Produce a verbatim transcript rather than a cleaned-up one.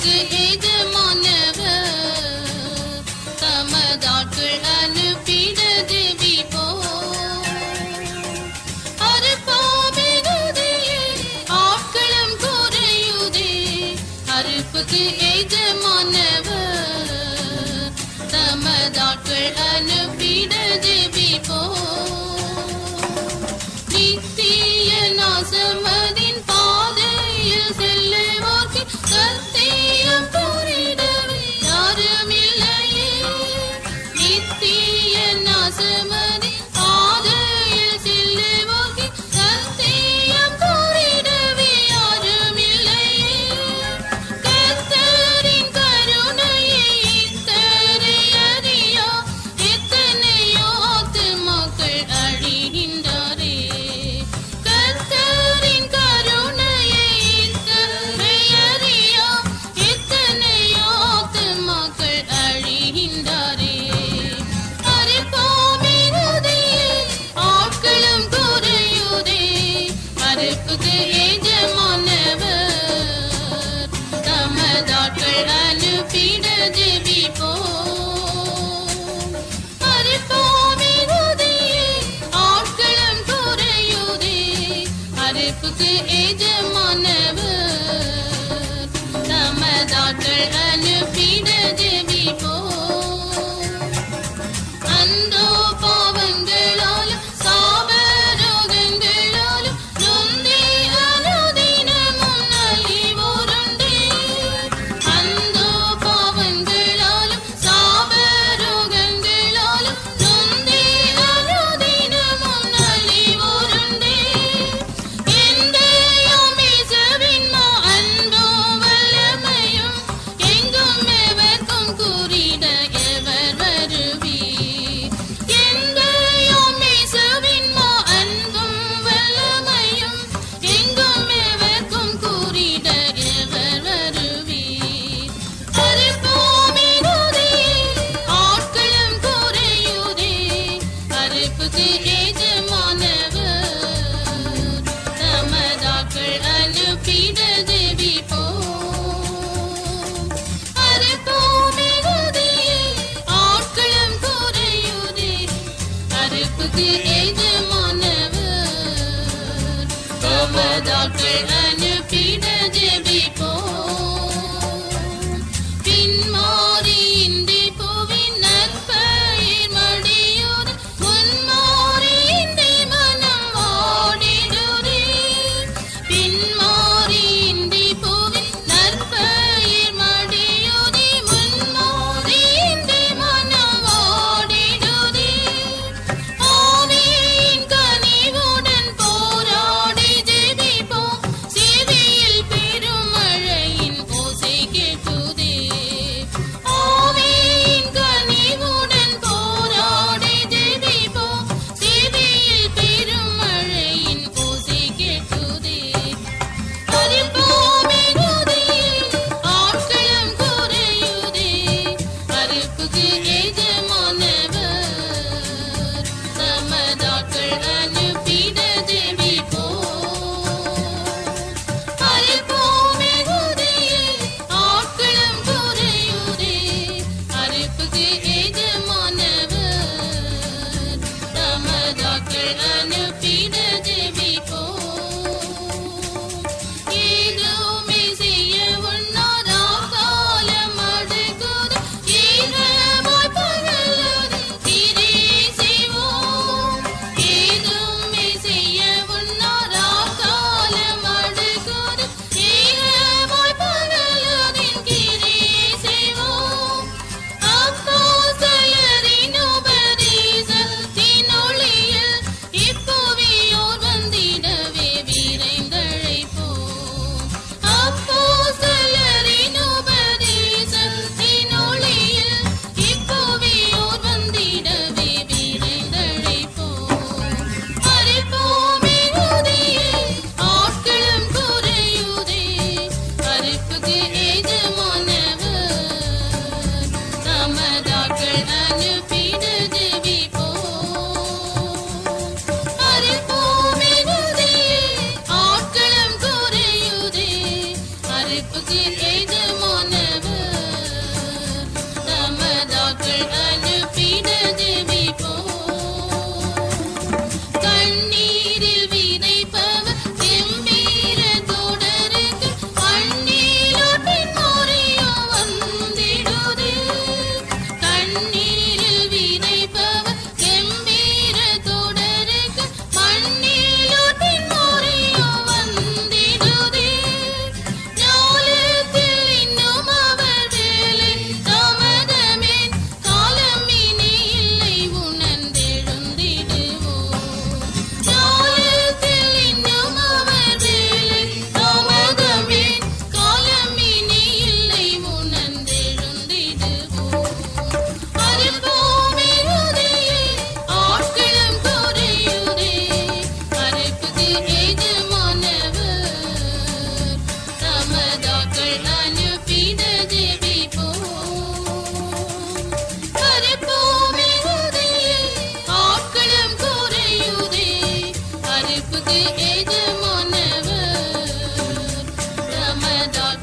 அறுப்புக்கு எஜமானவர் தமதாட்கள் அனுப்பிட தேவி போ அறுப்பாமிருதே ஆட்களும் குறையுதே அறுப்புக்கு எஜமானவர் தமதாட்கள் அனுப்பிட தேவி போ நித்திய நாசமதின் பாதையில் செல்லுவோர்க்கு சத்தியம் புரிடவே யாருமில்லையே நித்திய நாசமதின் பாதையில் செல்லுவோர்க்கு சத்தியம் புரிடவே யாருமில்லையே கர்த்தரின் கருணையை இத்தனை அறியா எத்தனையோ ஆத்துமாக்கள் அழிகின்றாரே கர்த்தரின் கருணையை இத்தனை அறியா எத்தனையோ ஆத்துமாக்கள் அழிகின்றாரே அறுப்பாமிருதே ஆட்களும் குறையுதே அறுப்புக்கு எஜமானவர் தமதாட்கள் அனுப்பிட தேவி போ அறுப்பாமிருதே ஆட்களும் குறையுதே அறுப்புக்கு எஜமானவர் தமதாட்கள் அனுப்பிட தேவி போ அந்தோ பாவங்களாலும் சாபரோகங்களாலும் நொந்தே அனுதினமும் நலிவோருண்டே அந்தோ பாவங்களாலும் சாபரோகங்களாலும் நொந்தே அனுதினமும் நலிவோருண்டே எந்தையும் இயேசுவின் மா அன்பும் வல்லமையும் எங்கும் எவர்க்கும் கூறிட எவர் வருவீர் எந்தையும் இயேசுவின் மா அன்பும் வல்லமையும் எங்கும் எவர்க்கும் கூறிட எவர் வருவீர் அறுப்பாமிருதே ஆட்களும் குறையுதே அறுப்புக்கு எஜமானவர் தமதாட்கள் அனுப்பிட தேவி போ அறுப்பாமிருதே ஆட்களும் குறையுதே அறுப்புக்கு எஜமானவர் தமதாட்கள் அனுப்பிட தேவி போ பின்மாறியின்றி புவின் நற்பயிர் மடியுது முன்மாறியின்றி மனம் வாடிடுதே பின்மாறியின்றி புவின் நற்பயிர் மடியுது முன்மாறியின்றி மனம் வாடிடுதே ஆவியின் கனிவுடன் போராடி ஜெபிப்போம் சேவையில் பெருமழையின் ஓசை கேட்குதே ஆவியின் கனிவுடன் போராடி ஜெபிப்போம் சேவையில் பெருமழையின் ஓசை கேட்குதே அறுப்பாமிருதே ஆட்களும் குறையுதே அறுப்புக்கு எஜமானவர் தமதாட்கள் அனுப்பிட தேவி போ அறுப்பாமிருதே ஆட்களும் குறையுதே அறுப்புக்கு எஜமானவர் தமதாட்கள் அனுப்பிட தேவி போ ஏதுமே செய்ய உண்ணாரா காலம் அடுக்குது ஈரமாய் பகலுது கிரியை செய்வோம் ஏதுமே செய்ய உண்ணாரா காலம் அடுக்குது ஈரமாய் பகலுதின் கிரியை செய்வோம் அப்போஸ்தலரின் உபதேசத்தின் ஒளியில் இப்புவியோர் வந்திடவே விரைந்தழைப்போம் அப்போஸ்தலரின் உபதேசத்தின் ஒளியில் இப்புவியோர் வந்திடவே விரைந்தழைப்போம் அறுப்பாமிருதே ஆட்களும் குறையுதே அறுப்புக்கு எஜமானவர் தமதாட்கள் அனுப்பிட தேவி போ அறுப்பாமிருதே ஆட்களும் குறையுதே அறுப்புக்கு எஜமான நமதாக்கள்